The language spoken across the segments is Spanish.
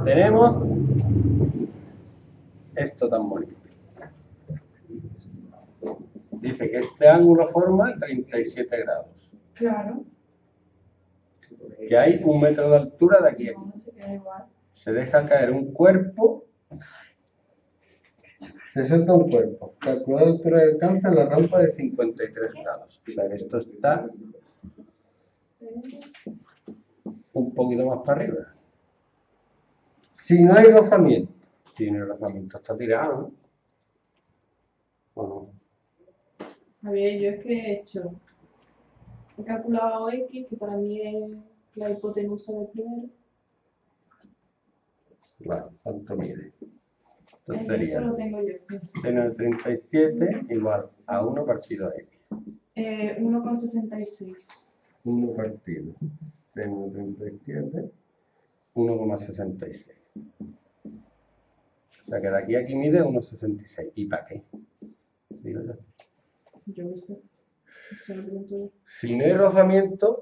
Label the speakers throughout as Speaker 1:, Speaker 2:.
Speaker 1: tenemos esto tan bonito. Dice que este ángulo forma 37 grados.
Speaker 2: Claro.
Speaker 1: Que hay 1 metro de altura de aquí a aquí.
Speaker 2: No, se queda igual.
Speaker 1: Se deja caer un cuerpo. Se suelta un cuerpo. Calcular la altura de alcance en la rampa de 53 grados. O sea que esto está un poquito más para arriba. Si no hay rozamiento. Si no hay rozamiento está tirado, ¿no? ¿O no?
Speaker 2: A ver, yo es que he calculado X, que para mí es la hipotenusa del primero.
Speaker 1: Vale, ¿cuánto mide? Esto
Speaker 2: Eso
Speaker 1: sería
Speaker 2: lo tengo yo.
Speaker 1: seno de 37 igual a 1 partido X.
Speaker 2: 1,66.
Speaker 1: 1 partido seno de 37, 1,66. O sea que de aquí a aquí mide 1,66. ¿Y para qué? Digo yo.
Speaker 2: Yo qué sé. Eso lo pregunto yo.
Speaker 1: Si no hay rozamiento,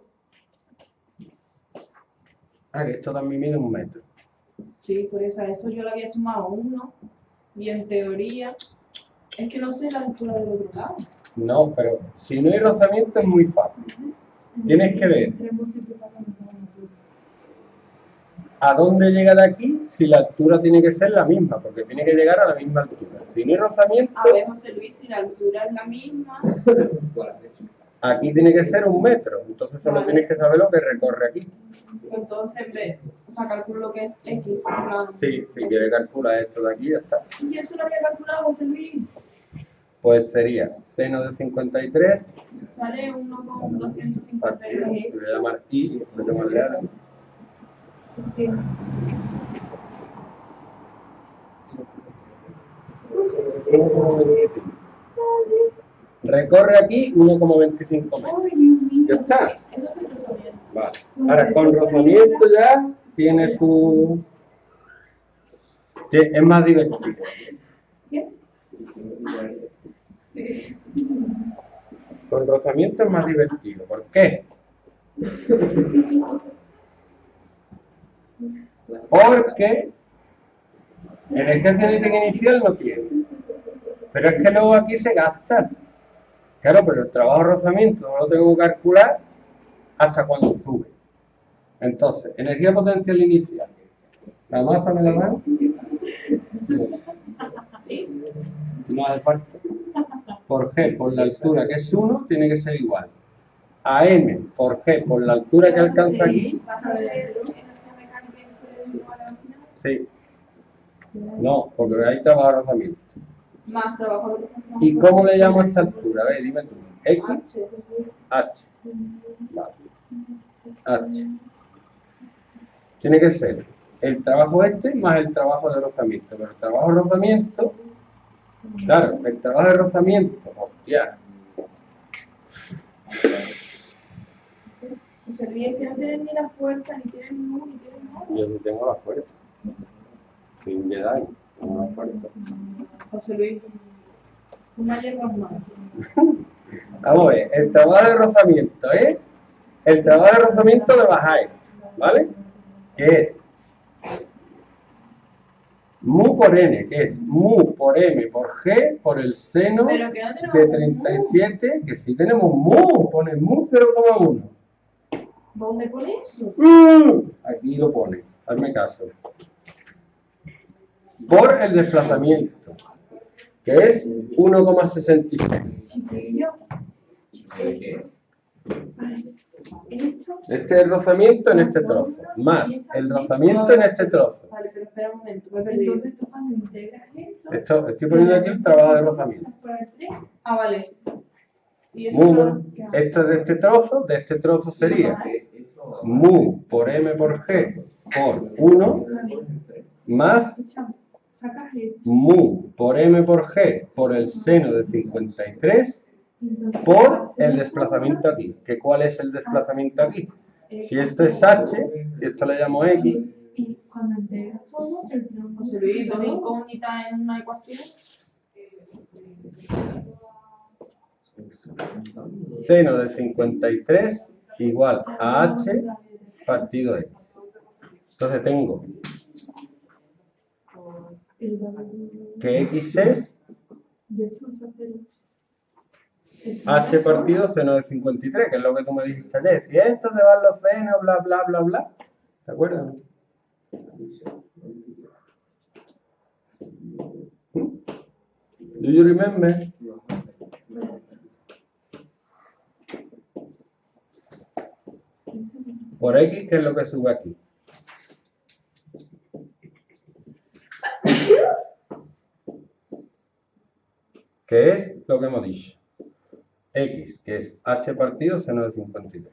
Speaker 1: que esto también mide 1 metro.
Speaker 2: Sí, por eso yo le había sumado 1. Y en teoría, es que no sé la altura del otro lado.
Speaker 1: No, pero si no hay rozamiento es muy fácil. Tienes que ver a dónde llega de aquí si la altura tiene que ser la misma, porque tiene que llegar a la misma altura. Si no hay rozamiento,
Speaker 2: A ver, José Luis, si la altura es la misma.
Speaker 1: aquí tiene que ser 1 metro. Entonces solo
Speaker 2: Vale.
Speaker 1: tienes que saber lo que recorre aquí.
Speaker 2: Entonces, calculo lo que es X. En plan.
Speaker 1: Sí, si quieres calcular esto de aquí, ya está.
Speaker 2: Y eso lo había calculado, José Luis.
Speaker 1: Pues sería seno de 53,
Speaker 2: Sale
Speaker 1: aquí,
Speaker 2: 1,253
Speaker 1: lo voy a llamar I, lo voy a llamarle A. Recorre aquí 1,25 metros. Ya está.
Speaker 2: Eso es el rozamiento.
Speaker 1: Vale. Ahora, con rozamiento ya tiene su... Es más divertido.
Speaker 2: ¿Qué? Sí.
Speaker 1: Con rozamiento es más divertido. ¿Por qué? Porque energía cinética inicial no tiene. Pero es que luego aquí se gasta. Claro, pero el trabajo de rozamiento no lo tengo que calcular hasta cuando sube. Entonces, energía potencial inicial. ¿La masa me la dan?
Speaker 2: ¿Sí?
Speaker 1: No hace falta. Por G, por la altura que es 1, tiene que ser igual a M por G, por la altura que alcanza aquí.
Speaker 2: ¿Vas a hacer energía mecánica igual al final?
Speaker 1: Sí. No, porque hay trabajo de rozamiento.
Speaker 2: Más trabajo de rozamiento.
Speaker 1: ¿Y cómo le llamo a esta altura? A ver, dime tú. X,
Speaker 2: H.
Speaker 1: H. Vale. H. Tiene que ser el trabajo este más el trabajo de rozamiento. Pero el trabajo de rozamiento, claro, el trabajo de rozamiento, hostia.
Speaker 2: José Luis, es que no tienen ni la fuerza, ni tienen luz, ni tienen nada.
Speaker 1: Yo sí tengo la fuerza. Soy un Jedi, tengo la fuerza.
Speaker 2: José Luis, una hierba más.
Speaker 1: Vamos a ver, el trabajo de rozamiento es el trabajo de rozamiento de bajar, ¿vale? Que es mu por n, que es mu por m por g por el seno
Speaker 2: Pero que no tenemos
Speaker 1: de 37, que sí tenemos mu, pone mu 0,1.
Speaker 2: ¿Dónde pone eso?
Speaker 1: Aquí lo pone, hazme caso. Por el desplazamiento, que es 1,66.
Speaker 2: Chiquillo. ¿Esto?
Speaker 1: Este es el rozamiento en este trozo, más el rozamiento en este trozo.
Speaker 2: Vale, pero espera un momento, me he perdido.
Speaker 3: Entonces, ¿tú cuando integras eso?
Speaker 1: Estoy poniendo aquí el trabajo de rozamiento.
Speaker 3: por el 3?
Speaker 2: Ah, vale. Y eso
Speaker 1: Mu,
Speaker 2: solo...
Speaker 1: esto es de este trozo sería mu por m por g por 1 más
Speaker 3: Sacas esto.
Speaker 1: mu por m por g por el seno de 53 por el desplazamiento aquí. ¿Que cuál es el desplazamiento aquí? Si esto es h, y esto le llamo x,
Speaker 3: Y cuando integras todo, el tronco.
Speaker 2: José Luis, dos incógnitas en una ecuación.
Speaker 1: seno de 53 igual a h partido x. Entonces tengo que X es
Speaker 3: Yo esto no sé hacerlo.
Speaker 1: H partido seno de 53, que es lo que tú me dijiste ayer. Si esto se van los senos, bla, bla, bla, bla. ¿Te acuerdas? Do you remember? Por X, ¿qué es lo que sube aquí? ¿Qué es lo que hemos dicho? X, que es H partido seno de 53.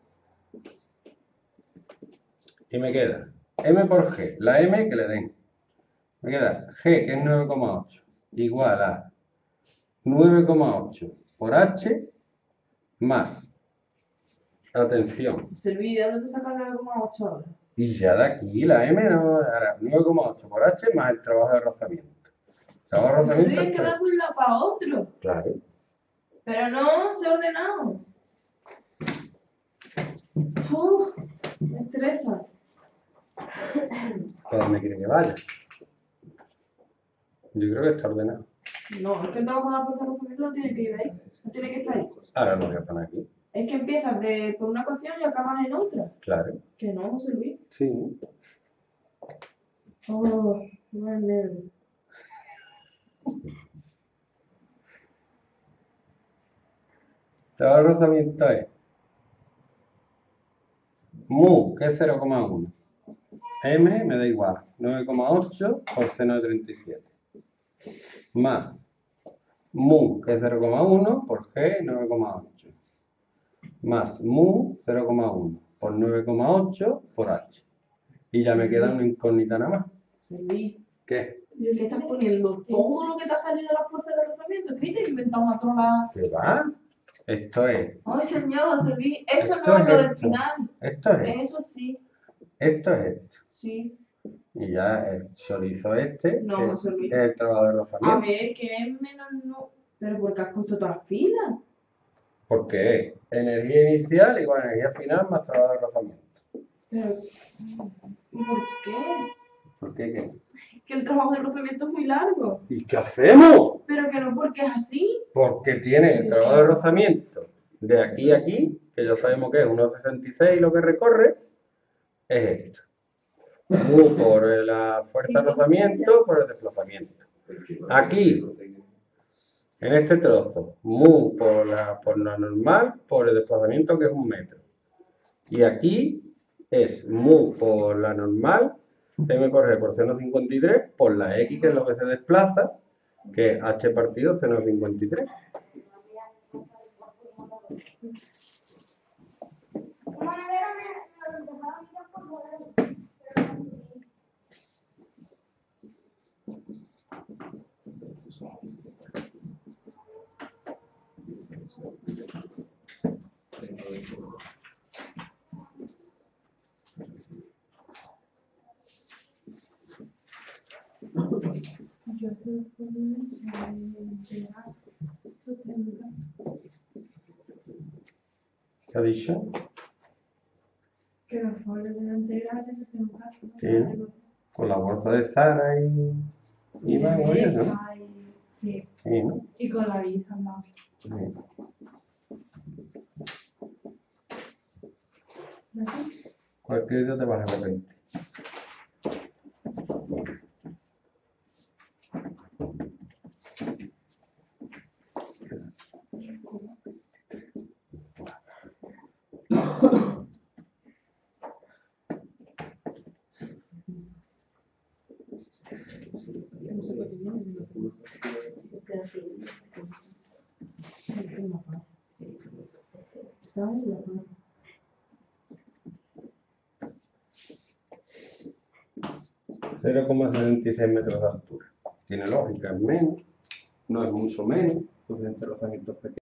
Speaker 1: Y me queda M por G, la M que le den. Me queda G, que es 9,8, igual a 9,8 por H más, atención,
Speaker 2: Serví, ¿de dónde te sacas 9,8 ahora?
Speaker 1: y ya de aquí la M no, ahora 9,8 por H más el trabajo de rozamiento. Trabajo de rozamiento
Speaker 2: Serví,
Speaker 1: es
Speaker 2: que va de un lado para otro.
Speaker 1: claro.
Speaker 2: Pero no, se ha ordenado. Uf, me estresa.
Speaker 1: ¿A dónde quiere que vaya? Yo creo que está ordenado.
Speaker 2: No, es que el trabajo de la fuerza de rozamiento no tiene que ir ahí. No tiene que estar ahí.
Speaker 1: Ahora lo voy a poner aquí.
Speaker 2: Es que empiezas por una ecuación y acabas en otra.
Speaker 1: Claro.
Speaker 2: Que no, José Luis.
Speaker 1: Sí.
Speaker 2: Oh, más nervio.
Speaker 1: Trabajo de rozamiento es mu, que es 0,1. M me da igual, 9,8 por seno de 37. Más mu, que es 0,1 por G, 9,8. Más mu, 0,1 por 9,8 por H. Y ya me queda una incógnita nada más.
Speaker 2: José Luis.
Speaker 1: ¿Qué?
Speaker 2: ¿Qué estás poniendo? Todo lo que te ha salido de la fuerza de rozamiento. Es que ahí te has inventado una trola.
Speaker 1: ¿Qué va? Esto es.
Speaker 2: Ay, señor, José Luis. Eso
Speaker 1: Esto
Speaker 2: no
Speaker 1: es
Speaker 2: es lo del
Speaker 1: esto.
Speaker 2: final.
Speaker 1: Esto es esto.
Speaker 2: Eso sí.
Speaker 1: Esto es esto.
Speaker 2: Sí.
Speaker 1: Y ya el chorizo este
Speaker 2: No,
Speaker 1: es
Speaker 2: José Luis.
Speaker 1: el trabajo de
Speaker 2: A
Speaker 1: rozamiento.
Speaker 2: ver, que es menos no. Pero ¿por qué has puesto todas las filas?
Speaker 1: Porque es energía inicial igual a energía final más trabajo de rozamiento.
Speaker 2: Pero, ¿y por qué?
Speaker 1: ¿Por qué qué?
Speaker 2: Es que el trabajo de rozamiento es muy largo.
Speaker 1: ¿Y qué hacemos?
Speaker 2: Pero que no porque es así.
Speaker 1: Porque tiene el trabajo de rozamiento de aquí a aquí, que ya sabemos que es 1,66 lo que recorre, es esto. Mu por la fuerza de rozamiento por el desplazamiento. Aquí, en este trozo, mu por la normal por el desplazamiento que es 1 metro. Y aquí es mu por la normal, m por g por seno 53, por la x que es lo que se desplaza, que es h partido seno 53.
Speaker 3: Yo creo que integrar eso tendrá.
Speaker 1: ¿Qué ha dicho?
Speaker 3: Que los favores de la integral es en un caso.
Speaker 1: Sí. Con la bolsa de Zara y vamos, ¿no?
Speaker 3: Sí.
Speaker 1: Sí, ¿no?
Speaker 3: Y con la visa más.
Speaker 1: Sí. Cualquier día te vas a arrepentir. ...0,76 metros de altura. Tiene lógica, es menos, no es mucho menos, entonces entre los pequeños.